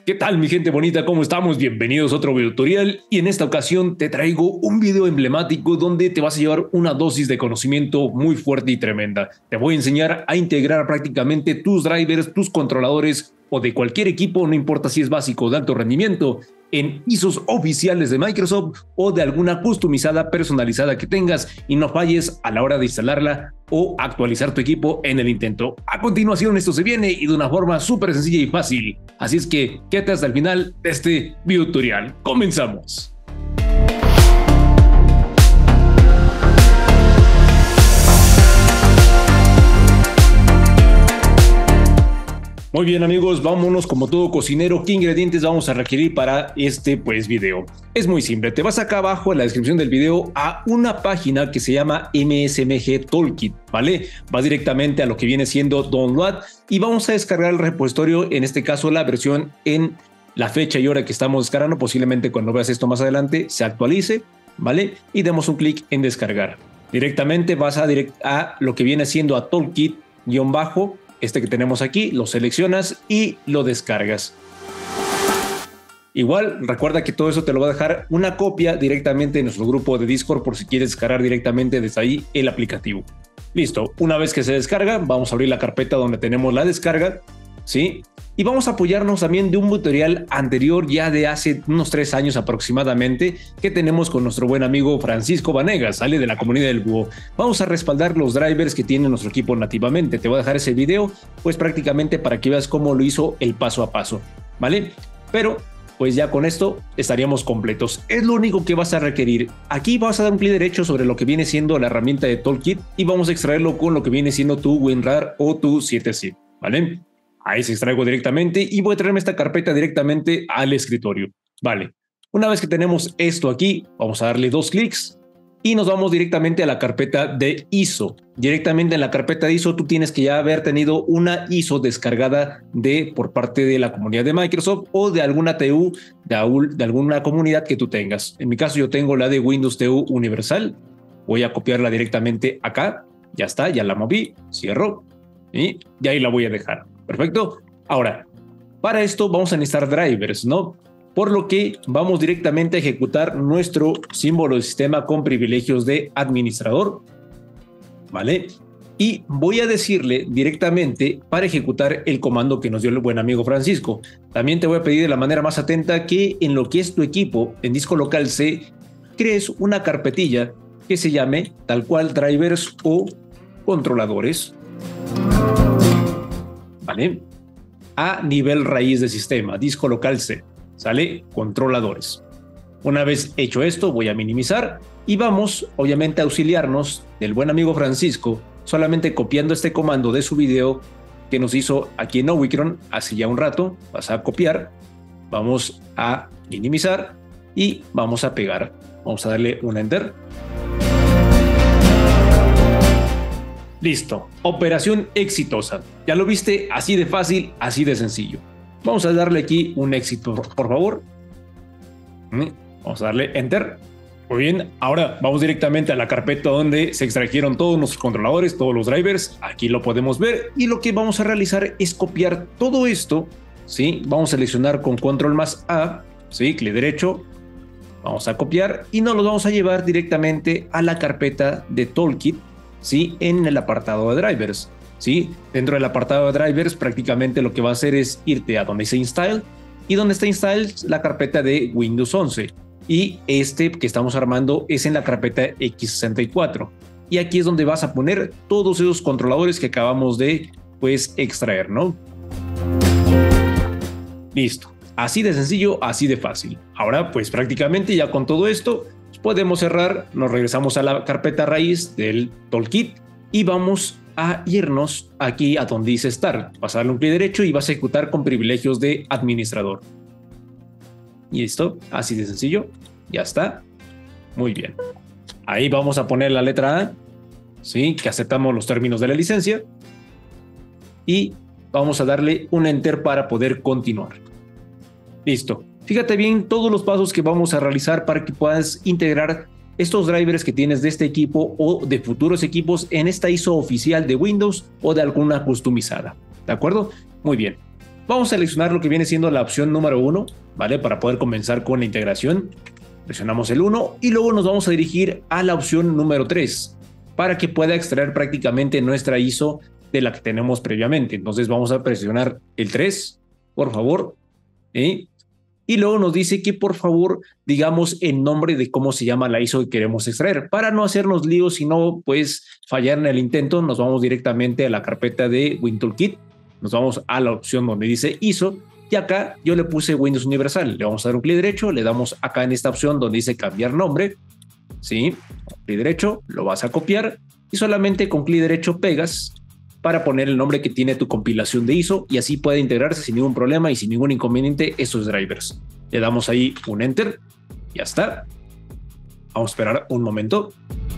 ¿Qué tal, mi gente bonita? ¿Cómo estamos? Bienvenidos a otro video tutorial y en esta ocasión te traigo un video emblemático donde te vas a llevar una dosis de conocimiento muy fuerte y tremenda. Te voy a enseñar a integrar prácticamente tus drivers, tus controladores o de cualquier equipo, no importa si es básico o de alto rendimiento, en ISOs oficiales de Microsoft o de alguna customizada personalizada que tengas y no falles a la hora de instalarla o actualizar tu equipo en el intento. A continuación esto se viene y de una forma súper sencilla y fácil, así es que quédate hasta el final de este video tutorial. ¡Comenzamos! Muy bien amigos, vámonos como todo cocinero. ¿Qué ingredientes vamos a requerir para este video? Es muy simple, te vas acá abajo en la descripción del video a una página que se llama MSMG Toolkit, ¿vale? Vas directamente a lo que viene siendo Download y vamos a descargar el repositorio, en este caso la versión en la fecha y hora que estamos descargando. Posiblemente cuando veas esto más adelante se actualice, ¿vale? Y demos un clic en descargar. Directamente vas a lo que viene siendo a Toolkit-bajo, este que tenemos aquí, lo seleccionas y lo descargas. Igual, recuerda que todo eso te lo va a dejar una copia directamente en nuestro grupo de Discord por si quieres descargar directamente desde ahí el aplicativo. Listo, una vez que se descarga, vamos a abrir la carpeta donde tenemos la descarga, ¿sí? Y vamos a apoyarnos también de un tutorial anterior ya de hace unos 3 años aproximadamente que tenemos con nuestro buen amigo Francisco Vanegas, sale de la comunidad del Búho. Vamos a respaldar los drivers que tiene nuestro equipo nativamente. Te voy a dejar ese video pues prácticamente para que veas cómo lo hizo el paso a paso, ¿vale? Pero pues ya con esto estaríamos completos. Es lo único que vas a requerir. Aquí vas a dar un clic derecho sobre lo que viene siendo la herramienta de Toolkit y vamos a extraerlo con lo que viene siendo tu WinRAR o tu 7zip, ¿vale? Ahí se extraigo directamente y voy a traerme esta carpeta directamente al escritorio. Vale, una vez que tenemos esto aquí, vamos a darle 2 clics y nos vamos directamente a la carpeta de ISO. Directamente en la carpeta de ISO tú tienes que ya haber tenido una ISO descargada por parte de la comunidad de Microsoft o de alguna TU de alguna comunidad que tú tengas. En mi caso yo tengo la de Windows TU Universal. Voy a copiarla directamente acá. Ya está, ya la moví, cierro y ahí la voy a dejar. Perfecto. Ahora, para esto vamos a necesitar drivers, ¿no? Por lo que vamos directamente a ejecutar nuestro símbolo de sistema con privilegios de administrador, ¿vale? Y voy a decirle directamente para ejecutar el comando que nos dio el buen amigo Francisco. También te voy a pedir de la manera más atenta que en lo que es tu equipo, en disco local C, crees una carpetilla que se llame tal cual drivers o controladores, ¿vale? A nivel raíz de sistema, disco local C, ¿sale? Controladores. Una vez hecho esto, voy a minimizar y vamos, obviamente, a auxiliarnos del buen amigo Francisco, solamente copiando este comando de su video que nos hizo aquí en Omicron hace ya un rato. Vas a copiar, vamos a minimizar y vamos a pegar. Vamos a darle un Enter. Listo, operación exitosa. Ya lo viste, así de fácil, así de sencillo. Vamos a darle aquí un éxito, por favor. Vamos a darle Enter. Muy bien, ahora vamos directamente a la carpeta donde se extrajeron todos nuestros controladores, todos los drivers. Aquí lo podemos ver y lo que vamos a realizar es copiar todo esto, ¿sí? Vamos a seleccionar con Control más A, ¿sí? Clic derecho. Vamos a copiar y nos lo vamos a llevar directamente a la carpeta de Toolkit, ¿sí? En el apartado de drivers, ¿sí? Dentro del apartado de drivers prácticamente lo que va a hacer es irte a donde dice Install y donde está Install la carpeta de Windows 11 y este que estamos armando es en la carpeta x64 y aquí es donde vas a poner todos esos controladores que acabamos de extraer, ¿no? Listo, así de sencillo, así de fácil. Ahora pues prácticamente ya con todo esto podemos cerrar, nos regresamos a la carpeta raíz del Toolkit y vamos a irnos aquí a donde dice Start. Vas a darle un clic derecho y vas a ejecutar con privilegios de administrador. Y listo, así de sencillo, ya está. Muy bien. Ahí vamos a poner la letra A, ¿sí? Que aceptamos los términos de la licencia. Y vamos a darle un Enter para poder continuar. Listo. Fíjate bien todos los pasos que vamos a realizar para que puedas integrar estos drivers que tienes de este equipo o de futuros equipos en esta ISO oficial de Windows o de alguna customizada. ¿De acuerdo? Muy bien. vamos a seleccionar lo que viene siendo la opción número 1, ¿vale? Para poder comenzar con la integración. Presionamos el 1 y luego nos vamos a dirigir a la opción número 3 para que pueda extraer prácticamente nuestra ISO de la que tenemos previamente. Entonces vamos a presionar el 3, por favor. Y luego nos dice que por favor digamos el nombre de cómo se llama la ISO que queremos extraer. Para no hacernos líos, sino pues fallar en el intento, nos vamos directamente a la carpeta de WinToolKit. Nos vamos a la opción donde dice ISO. Y acá yo le puse Windows Universal. Le vamos a dar un clic derecho, le damos acá en esta opción donde dice cambiar nombre. ¿Sí? Clic derecho, lo vas a copiar y solamente con clic derecho pegas para poner el nombre que tiene tu compilación de ISO y así puede integrarse sin ningún problema y sin ningún inconveniente estos drivers. Le damos ahí un Enter. Ya está. Vamos a esperar un momento.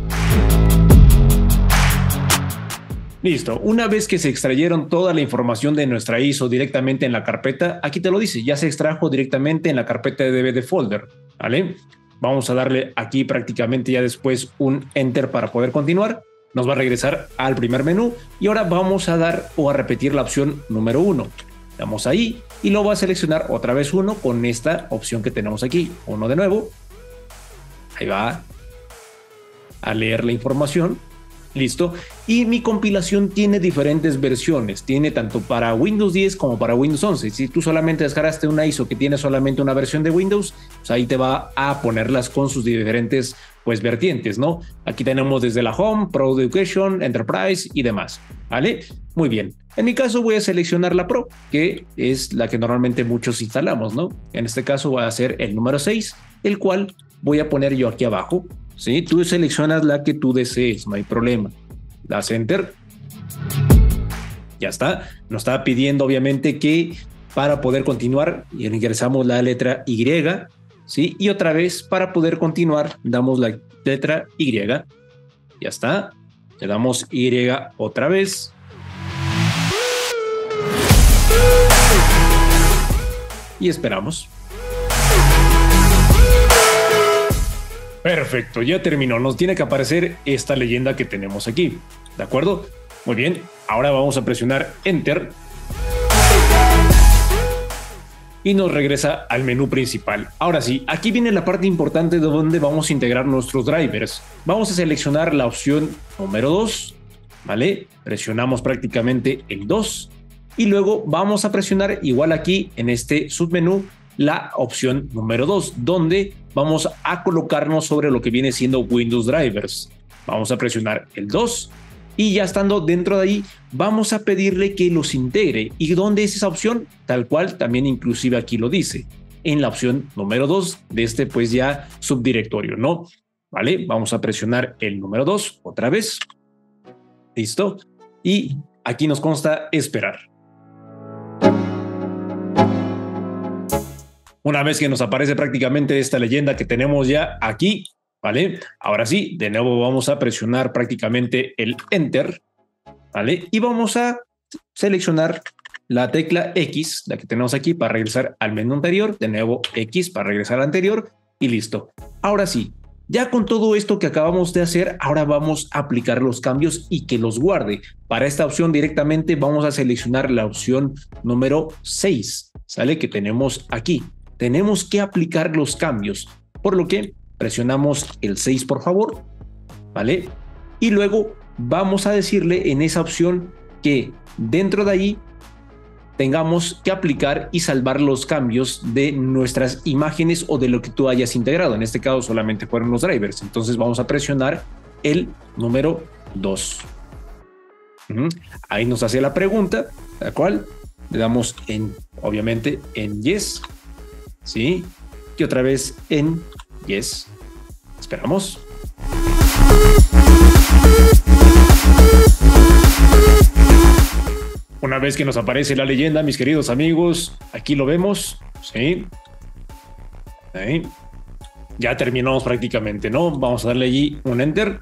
Listo, una vez que se extrayeron toda la información de nuestra ISO directamente en la carpeta, aquí te lo dice, ya se extrajo directamente en la carpeta de DVD folder, ¿vale? Vamos a darle aquí prácticamente ya después un Enter para poder continuar. Nos va a regresar al primer menú y ahora vamos a dar o a repetir la opción número 1. Damos ahí y lo va a seleccionar otra vez 1 con esta opción que tenemos aquí. 1 de nuevo. Ahí va a leer la información. Listo. Y mi compilación tiene diferentes versiones. Tiene tanto para Windows 10 como para Windows 11. Si tú solamente descargaste una ISO que tiene solamente una versión de Windows, pues ahí te va a ponerlas con sus diferentes pues vertientes, ¿no? Aquí tenemos desde la Home, Pro Education, Enterprise y demás, ¿vale? Muy bien. En mi caso voy a seleccionar la Pro, que es la que normalmente muchos instalamos, ¿no? En este caso voy a hacer el número 6, el cual voy a poner yo aquí abajo. ¿Sí? Tú seleccionas la que tú desees, no hay problema. Das Enter. Ya está. Nos está pidiendo obviamente que para poder continuar ingresamos la letra Y, ¿sí? Y otra vez para poder continuar damos la letra Y. Ya está. Le damos Y otra vez. Y esperamos. Perfecto, ya terminó. Nos tiene que aparecer esta leyenda que tenemos aquí. ¿De acuerdo? Muy bien. Ahora vamos a presionar Enter. Y nos regresa al menú principal. Ahora sí, aquí viene la parte importante de donde vamos a integrar nuestros drivers. Vamos a seleccionar la opción número 2. ¿Vale? Presionamos prácticamente el 2. Y luego vamos a presionar igual aquí en este submenú la opción número 2, donde vamos a colocarnos sobre lo que viene siendo Windows Drivers. Vamos a presionar el 2 y ya estando dentro de ahí vamos a pedirle que los integre. ¿Y dónde es esa opción? Tal cual también inclusive aquí lo dice, en la opción número 2 de este pues ya subdirectorio, ¿no? Vale, vamos a presionar el número 2 otra vez. Listo. Y aquí nos consta esperar. Una vez que nos aparece prácticamente esta leyenda que tenemos ya aquí, ¿vale? Ahora sí, de nuevo vamos a presionar prácticamente el Enter, ¿vale? Y vamos a seleccionar la tecla X, la que tenemos aquí, para regresar al menú anterior. De nuevo X para regresar al anterior y listo. Ahora sí, ya con todo esto que acabamos de hacer, ahora vamos a aplicar los cambios y que los guarde. Para esta opción directamente vamos a seleccionar la opción número 6, ¿sale? Que tenemos aquí. Tenemos que aplicar los cambios, por lo que presionamos el 6 por favor, ¿vale? Y luego vamos a decirle en esa opción que dentro de ahí tengamos que aplicar y salvar los cambios de nuestras imágenes o de lo que tú hayas integrado. En este caso solamente fueron los drivers, entonces vamos a presionar el número 2. Ahí nos hace la pregunta, la cual le damos en, obviamente, en Yes. ¿Sí? Y otra vez en Yes. Esperamos. Una vez que nos aparece la leyenda, mis queridos amigos, aquí lo vemos. ¿Sí? ¿Sí? Ya terminamos prácticamente, ¿no? Vamos a darle allí un Enter.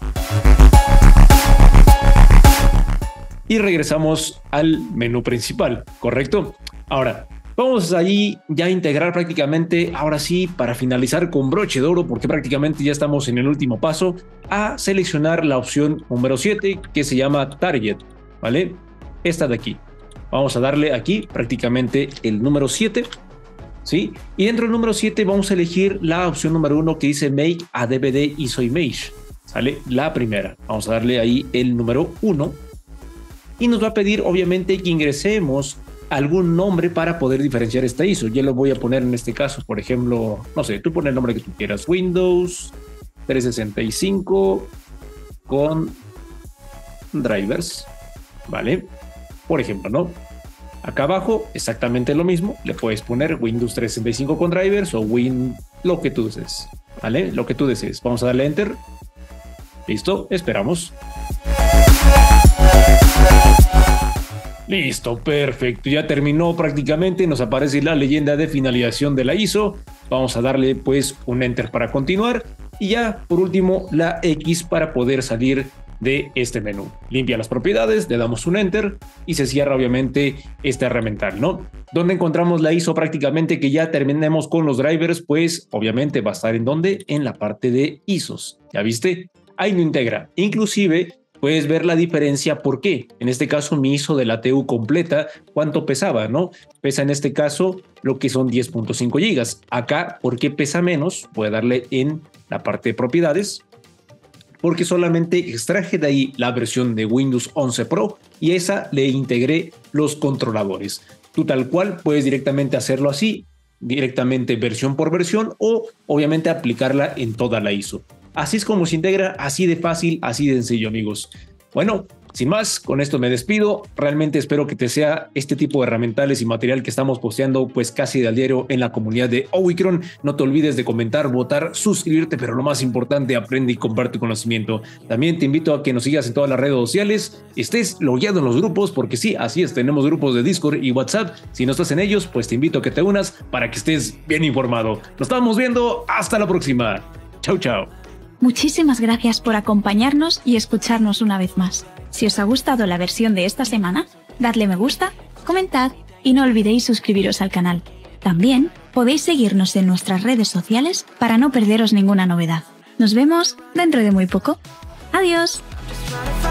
Y regresamos al menú principal, ¿correcto? Ahora, vamos ahí ya a integrar prácticamente, ahora sí, para finalizar con broche de oro, porque prácticamente ya estamos en el último paso, a seleccionar la opción número 7, que se llama Target, ¿vale? Esta de aquí. Vamos a darle aquí prácticamente el número 7, ¿sí? Y dentro del número 7 vamos a elegir la opción número 1 que dice Make a DVD ISO Image, ¿sale? La primera. Vamos a darle ahí el número 1 y nos va a pedir obviamente que ingresemos algún nombre para poder diferenciar esta ISO. Yo lo voy a poner en este caso, por ejemplo, no sé, tú pones el nombre que tú quieras, Windows 365 con drivers, ¿vale? Por ejemplo, ¿no? Acá abajo, exactamente lo mismo, le puedes poner Windows 365 con drivers o lo que tú desees, ¿vale? Lo que tú desees. Vamos a darle Enter. Listo, esperamos. Listo, perfecto, ya terminó prácticamente, nos aparece la leyenda de finalización de la ISO, vamos a darle pues un Enter para continuar y ya por último la X para poder salir de este menú. Limpia las propiedades, le damos un Enter y se cierra obviamente este herramental, ¿no? ¿Dónde encontramos la ISO prácticamente que ya terminemos con los drivers? Pues obviamente va a estar en ¿dónde? En la parte de ISOs, ¿ya viste? Ahí lo integra, inclusive puedes ver la diferencia. ¿Por qué? En este caso mi ISO de la TU completa, ¿cuánto pesaba? ¿No? Pesa en este caso lo que son 10.5 GB. Acá, ¿por qué pesa menos? Voy a darle en la parte de propiedades, porque solamente extraje de ahí la versión de Windows 11 Pro y esa le integré los controladores. Tú tal cual puedes directamente hacerlo así, directamente versión por versión o obviamente aplicarla en toda la ISO. Así es como se integra, así de fácil, así de sencillo, amigos. Bueno, sin más, con esto me despido. Realmente espero que te sea este tipo de herramientales y material que estamos posteando pues casi de al diario en la comunidad de Omicron. No te olvides de comentar, votar, suscribirte, pero lo más importante, aprende y comparte conocimiento. También te invito a que nos sigas en todas las redes sociales, estés logueado en los grupos, porque sí, así es, tenemos grupos de Discord y WhatsApp. Si no estás en ellos, pues te invito a que te unas para que estés bien informado. Nos estamos viendo, hasta la próxima. Chau, chau. Muchísimas gracias por acompañarnos y escucharnos una vez más. Si os ha gustado la versión de esta semana, dadle me gusta, comentad y no olvidéis suscribiros al canal. También podéis seguirnos en nuestras redes sociales para no perderos ninguna novedad. Nos vemos dentro de muy poco. ¡Adiós!